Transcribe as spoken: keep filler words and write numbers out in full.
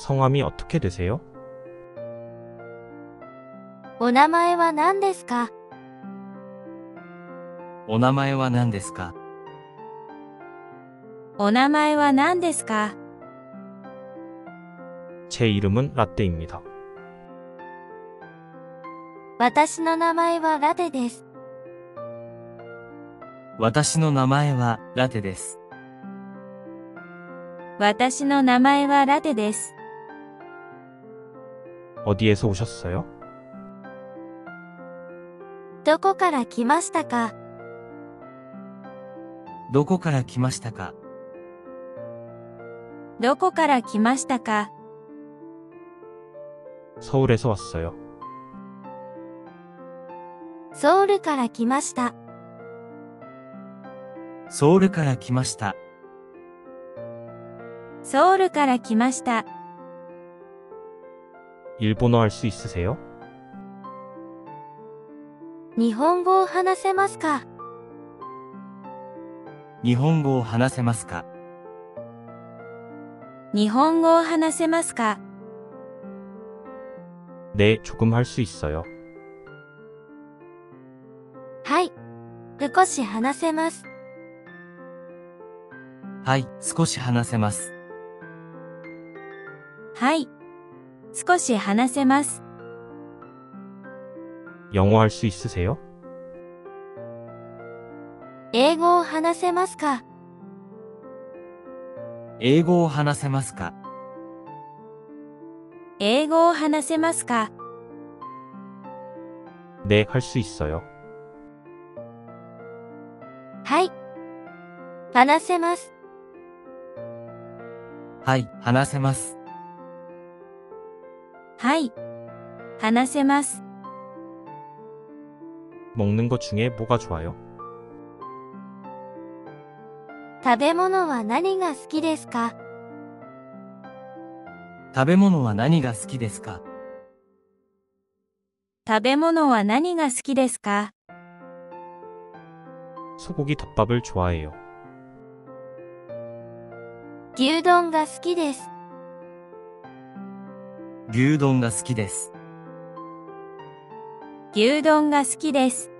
성함이 어떻게 되세요? お名前は何ですか？ お名前は何ですか？ お名前は何ですか？ 제 이름은 라떼입니다. 私の名前はラテです。 私の名前はラテです。 私の名前はラテです。 어디에서 오셨어요? どこから来ましたか？ どこから来ましたか？ どこから来ましたか？ 서울에서 왔어요. ソウルから来ました。 ソウルから来ました。 ソウルから来ました。 일본어 할 수 있으세요? 日本語を話せますか？ 日本語を話せますか？ 日本語を話せますか？ 네, 조금 할 수 있어요. はい。少し話せます。 はい、少し話せます。 はい。少し話せます。 영어 할 수 있으세요? 英語を話せますか？ 英語を話せますか？ 英語を話せますか？ 네, 할 수 있어요. はい。話せます。 はい、話せます。 はい。話せます。 먹는 것 중에 뭐가 좋아요? 食べ物は何が好きですか？ 食べ物は何が好きですか？ 食べ物は何が好きですか？ 소고기 덮밥을 좋아해요. 牛丼が好きです。 牛丼が好きです。 牛丼が好きです。